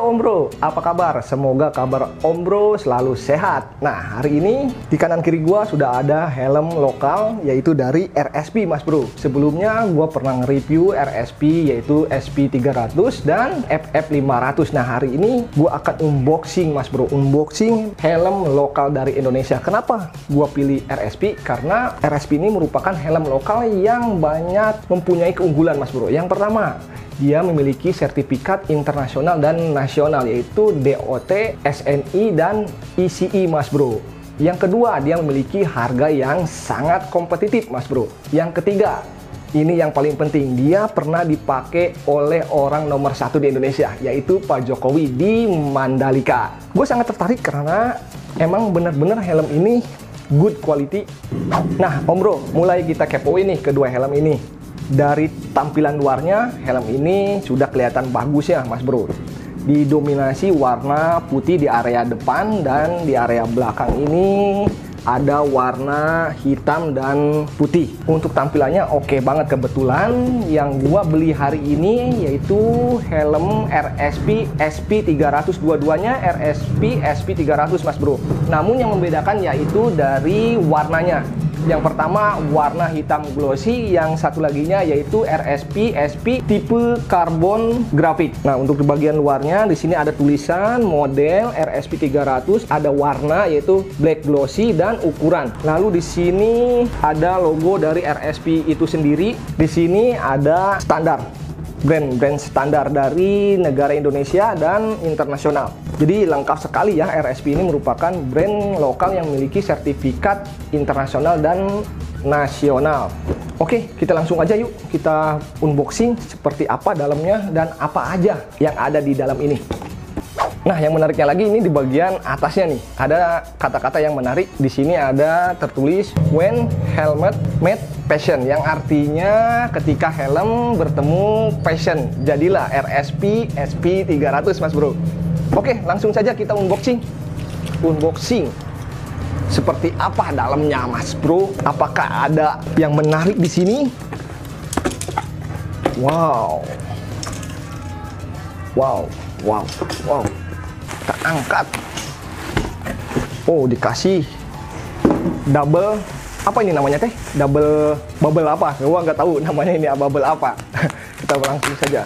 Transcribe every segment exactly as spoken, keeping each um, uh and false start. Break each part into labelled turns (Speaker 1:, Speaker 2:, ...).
Speaker 1: Halo Om Bro, apa kabar? Semoga kabar Om Bro selalu sehat. Nah, hari ini di kanan kiri gua sudah ada helm lokal yaitu dari R S P Mas Bro. Sebelumnya gua pernah nge-review R S P yaitu S P tiga ratus dan F F lima ratus. Nah, hari ini gua akan unboxing Mas Bro, unboxing helm lokal dari Indonesia. Kenapa gua pilih R S P? Karena R S P ini merupakan helm lokal yang banyak mempunyai keunggulan Mas Bro. Yang pertama, dia memiliki sertifikat internasional dan nasional yaitu D O T, S N I, dan I C I Mas Bro. Yang kedua, dia memiliki harga yang sangat kompetitif Mas Bro. Yang ketiga, ini yang paling penting, dia pernah dipakai oleh orang nomor satu di Indonesia yaitu Pak Jokowi di Mandalika. Gue sangat tertarik karena emang bener-bener helm ini good quality. Nah Om Bro, mulai kita kepoin nih kedua helm ini. Dari tampilan luarnya, helm ini sudah kelihatan bagus ya Mas Bro. Didominasi warna putih di area depan, dan di area belakang ini ada warna hitam dan putih. Untuk tampilannya oke banget. Kebetulan yang gua beli hari ini yaitu helm R S P S P tiga ratus, dua-duanya R S P S P tiga ratus Mas Bro. Namun yang membedakan yaitu dari warnanya. Yang pertama warna hitam glossy, yang satu laginya yaitu R S P S P tipe karbon grafit. Nah, untuk di bagian luarnya di sini ada tulisan model R S P tiga ratus, ada warna yaitu black glossy dan ukuran. Lalu di sini ada logo dari R S P itu sendiri. Di sini ada standar brand-brand standar dari negara Indonesia dan internasional. Jadi lengkap sekali ya, R S P ini merupakan brand lokal yang memiliki sertifikat internasional dan nasional. Oke, kita langsung aja yuk, kita unboxing seperti apa dalamnya dan apa aja yang ada di dalam ini. Nah, yang menariknya lagi ini di bagian atasnya nih, ada kata-kata yang menarik. Di sini ada tertulis when helmet met passion, yang artinya ketika helm bertemu passion, jadilah R S P S P tiga ratus Mas Bro. Oke, langsung saja kita unboxing. Unboxing. Seperti apa dalamnya Mas Bro? Apakah ada yang menarik di sini? Wow. Wow, wow, wow. Kita angkat. Oh, dikasih double, apa ini namanya teh? Double bubble apa? Gua nggak tahu namanya ini bubble apa. Kita langsung saja.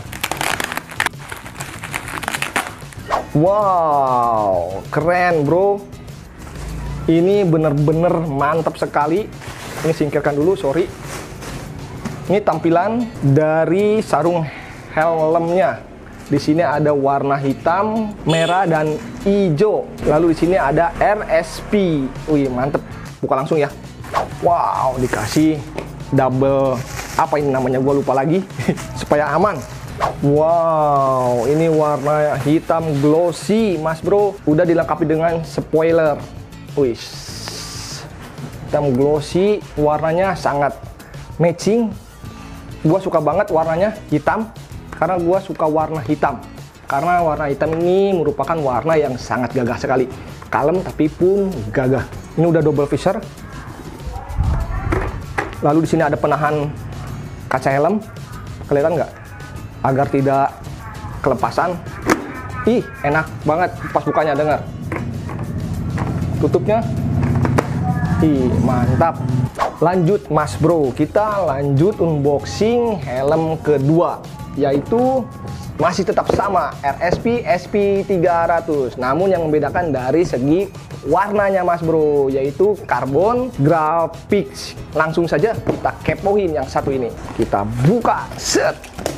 Speaker 1: Wow, keren bro. Ini bener-bener mantap sekali. Ini singkirkan dulu, sorry. Ini tampilan dari sarung helmnya. Di sini ada warna hitam, merah, dan hijau. Lalu di sini ada R S P. Wih, mantep. Buka langsung ya. Wow, dikasih double, apa ini namanya? Gua lupa lagi. Supaya aman. Wow, ini warna hitam glossy Mas Bro. Udah dilengkapi dengan spoiler. Wih, hitam glossy, warnanya sangat matching. Gua suka banget warnanya hitam, karena gua suka warna hitam. Karena warna hitam ini merupakan warna yang sangat gagah sekali. Kalem tapi pun gagah. Ini udah double visor. Lalu di sini ada penahan kaca helm. Kelihatan nggak? Agar tidak kelepasan. Ih, enak banget pas bukanya, dengar. Tutupnya. Ih, mantap. Lanjut Mas Bro, kita lanjut unboxing helm kedua, yaitu masih tetap sama R S P S P tiga ratus. Namun yang membedakan dari segi warnanya Mas Bro, yaitu carbon graphics. Langsung saja kita kepoin yang satu ini. Kita buka. Set.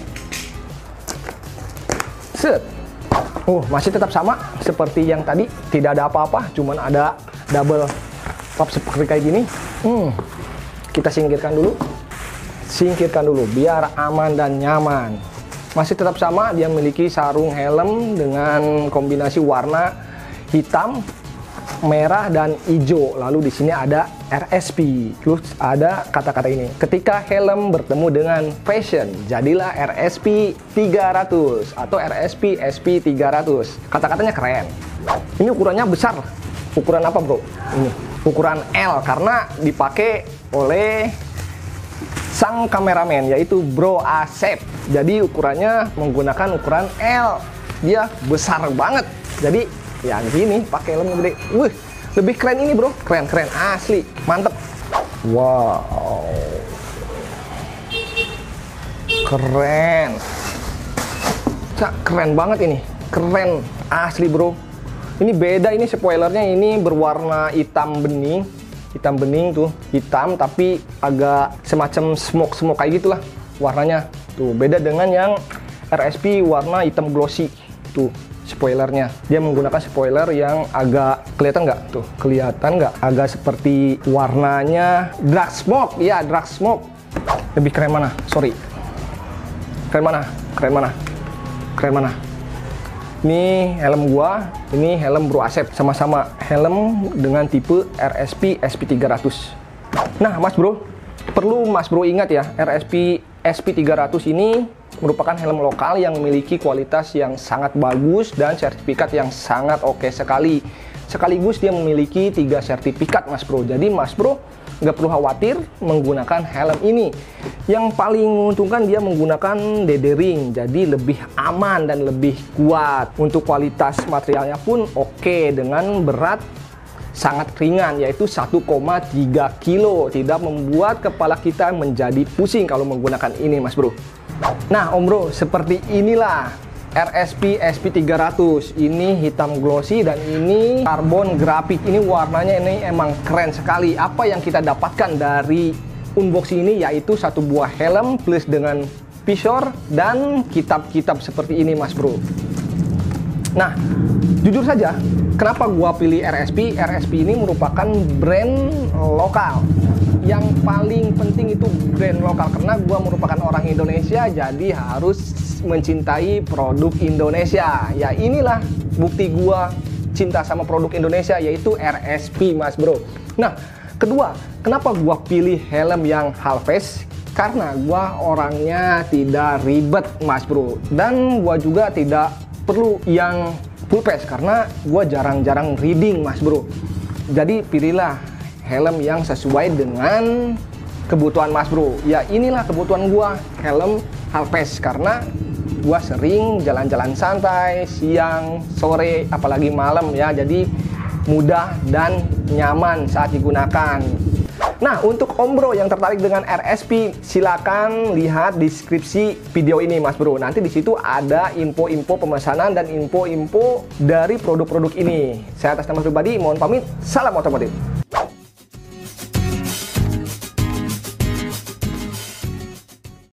Speaker 1: Set. Oh, masih tetap sama seperti yang tadi, tidak ada apa-apa, cuman ada double top seperti kayak gini. Hmm. Kita singkirkan dulu. Singkirkan dulu biar aman dan nyaman. Masih tetap sama, dia memiliki sarung helm dengan kombinasi warna hitam, merah, dan hijau. Lalu di sini ada R S P. Terus ada kata-kata ini. Ketika helm bertemu dengan fashion, jadilah R S P tiga ratus atau R S P S P tiga ratus. Kata-katanya keren. Ini ukurannya besar. Ukuran apa, Bro? Ini ukuran L karena dipakai oleh sang kameramen yaitu Bro Asep. Jadi ukurannya menggunakan ukuran L. dia besar banget. Jadi ya gini pakai helm yang gede. Wih, lebih keren ini bro, keren keren asli, mantep. Wow, keren, Cak, keren banget ini, keren asli bro. Ini beda, ini spoilernya ini berwarna hitam bening, hitam bening tuh, hitam tapi agak semacam smoke-smoke kayak gitulah warnanya. Tuh beda dengan yang R S P warna hitam glossy. Tuh spoilernya, dia menggunakan spoiler yang agak kelihatan nggak? Tuh kelihatan nggak? Agak seperti warnanya dark smoke, ya dark smoke. Lebih keren mana? Sorry, keren mana? Keren mana? Keren mana? Ini helm gua, ini helm Bro Asep, sama-sama helm dengan tipe R S P S P tiga ratus. Nah, Mas Bro, perlu Mas Bro ingat ya, R S P S P tiga ratus ini merupakan helm lokal yang memiliki kualitas yang sangat bagus dan sertifikat yang sangat oke sekali. Sekaligus dia memiliki tiga sertifikat, Mas Bro. Jadi Mas Bro nggak perlu khawatir menggunakan helm ini. Yang paling menguntungkan dia menggunakan D D ring, jadi lebih aman dan lebih kuat. Untuk kualitas materialnya pun oke, dengan berat sangat ringan, yaitu satu koma tiga kilo. Tidak membuat kepala kita menjadi pusing kalau menggunakan ini, Mas Bro. Nah Om Bro, seperti inilah R S P S P tiga ratus. Ini hitam glossy dan ini karbon grafik. Ini warnanya ini emang keren sekali. Apa yang kita dapatkan dari unboxing ini yaitu satu buah helm plus dengan visor dan kitab-kitab seperti ini, Mas Bro. Nah, jujur saja, kenapa gua pilih R S P? R S P ini merupakan brand lokal. Yang paling penting itu brand lokal, karena gua merupakan orang Indonesia, jadi harus mencintai produk Indonesia. Ya inilah bukti gua cinta sama produk Indonesia, yaitu R S P, Mas Bro. Nah, kedua, kenapa gua pilih helm yang half face? Karena gua orangnya tidak ribet, Mas Bro. Dan gua juga tidak perlu yang full face karena gua jarang-jarang reading, Mas Bro. Jadi pilihlah helm yang sesuai dengan kebutuhan Mas Bro. Ya inilah kebutuhan gua, helm half face, karena gua sering jalan-jalan santai siang, sore, apalagi malam ya. Jadi mudah dan nyaman saat digunakan. Nah, untuk Om Bro yang tertarik dengan R S P, silakan lihat deskripsi video ini, Mas Bro. Nanti di situ ada info-info pemesanan dan info-info dari produk-produk ini. Saya atas nama pribadi mohon pamit. Salam otomotif.